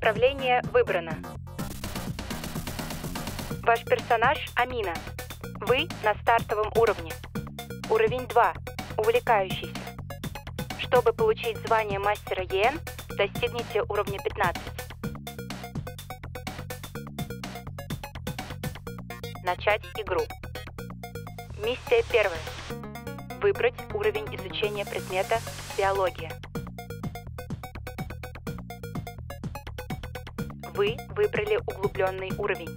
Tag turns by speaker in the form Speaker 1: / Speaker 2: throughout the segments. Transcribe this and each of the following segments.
Speaker 1: Направление выбрано. Ваш персонаж Амина. Вы на стартовом уровне. Уровень 2. Увлекающийся. Чтобы получить звание мастера ЕН, достигните уровня 15. Начать игру. Миссия 1. Выбрать уровень изучения предмета «Биология». Вы выбрали углубленный уровень.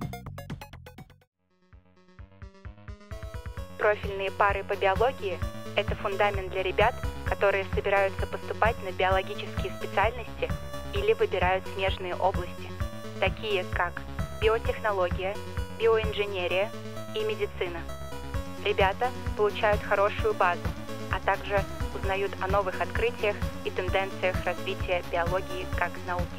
Speaker 1: Профильные пары по биологии – это фундамент для ребят, которые собираются поступать на биологические специальности или выбирают смежные области, такие как биотехнология, биоинженерия и медицина. Ребята получают хорошую базу, а также узнают о новых открытиях и тенденциях развития биологии как науки.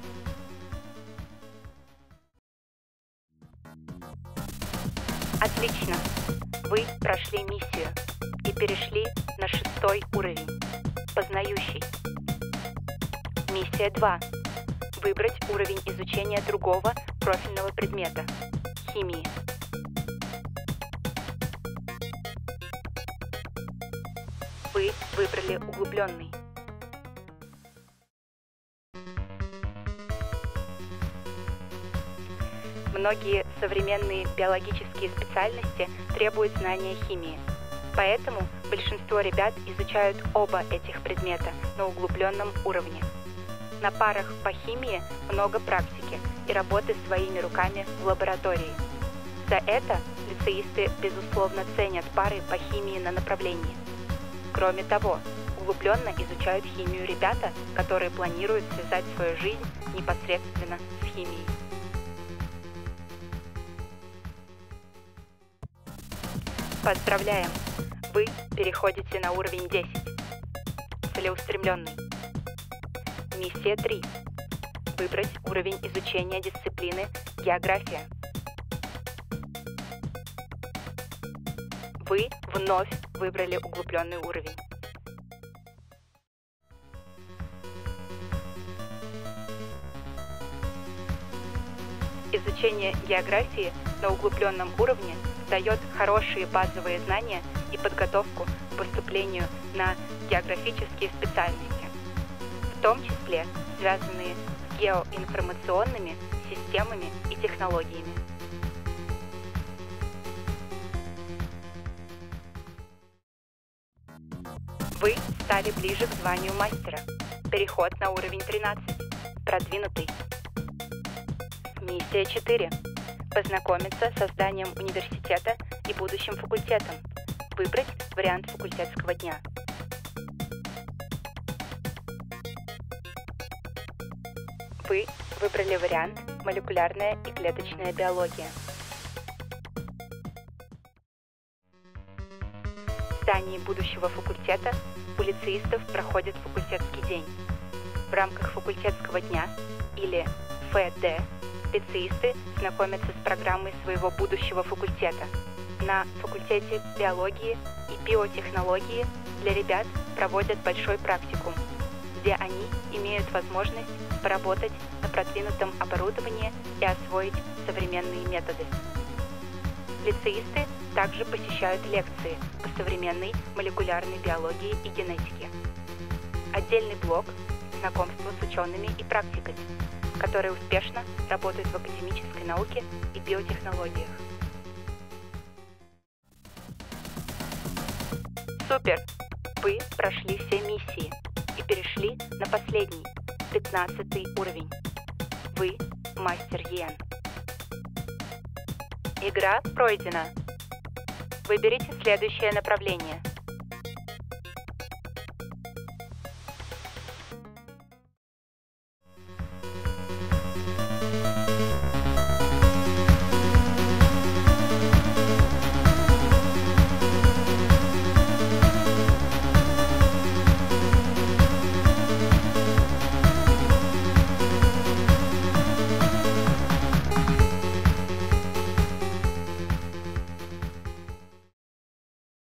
Speaker 1: Отлично! Вы прошли миссию и перешли на 6-й уровень – познающий. Миссия 2. Выбрать уровень изучения другого профильного предмета – химии. Вы выбрали углубленный. Многие современные биологические специальности требуют знания химии. Поэтому большинство ребят изучают оба этих предмета на углубленном уровне. На парах по химии много практики и работы своими руками в лаборатории. За это лицеисты, безусловно, ценят пары по химии на направлении. Кроме того, углубленно изучают химию ребята, которые планируют связать свою жизнь непосредственно с химией. Поздравляем! Вы переходите на уровень 10. Целеустремленный. Миссия 3. Выбрать уровень изучения дисциплины «География». Вы вновь выбрали углубленный уровень. Изучение географии на углубленном уровне дает хорошие базовые знания и подготовку к поступлению на географические специальности, в том числе связанные с геоинформационными системами и технологиями. Вы стали ближе к званию мастера. Переход на уровень 13. Продвинутый. Миссия 4. Познакомиться со зданием университета и будущим факультетом. Выбрать вариант факультетского дня. Вы выбрали вариант «Молекулярная и клеточная биология». В здании будущего факультета у лицеистов проходит факультетский день. В рамках факультетского дня, или ФД, лицеисты знакомятся с программой своего будущего факультета. На факультете биологии и биотехнологии для ребят проводят большой практикум, где они имеют возможность поработать на продвинутом оборудовании и освоить современные методы. Лицеисты также посещают лекции по современной молекулярной биологии и генетике. Отдельный блок – знакомство с учеными и практиками, которые успешно работают в академической науке и биотехнологиях. Супер! Вы прошли все миссии и перешли на последний, 15-й уровень. Вы мастер ЕН. Игра пройдена. Выберите следующее направление.